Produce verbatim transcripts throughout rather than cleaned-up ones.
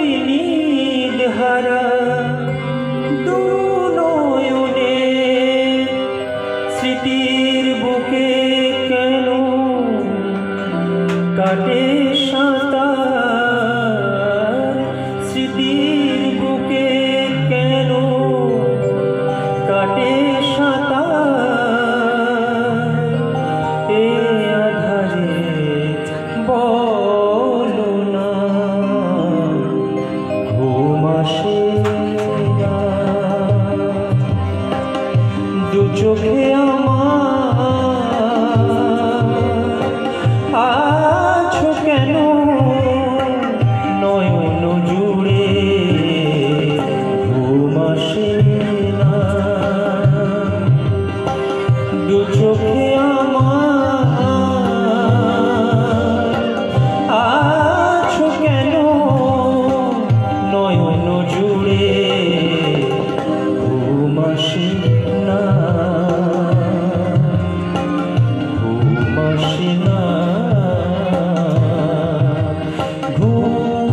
নিদহারা দু নয়নে স্মৃতির বুকে কেন কাটে সাঁতার, স্মৃতির বুকে কেন কাটে সাঁতার। এ আধারে বলো না ঘুম আসে না, দু চোখে আমার আছো কেন নয়ন জুড়ে ঘুম আসে না, দু চোখে আমার আছো কেন নয়ন জুড়ে ঘুম আসে না, ঘুম আসে না, ঘুম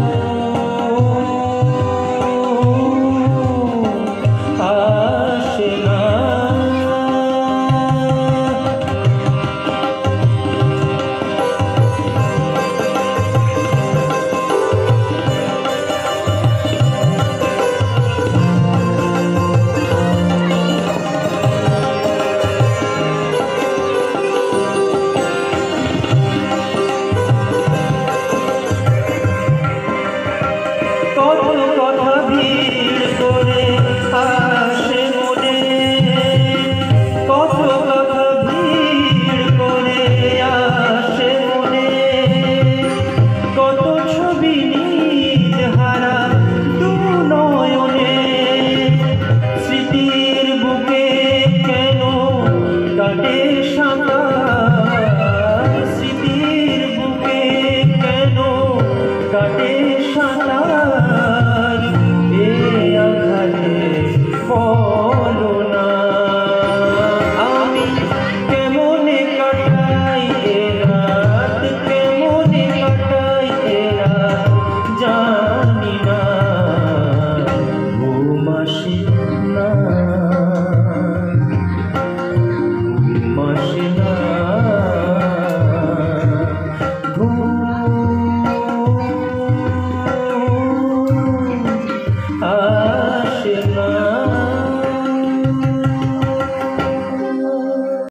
আসে না। কত কথা ভিড় করে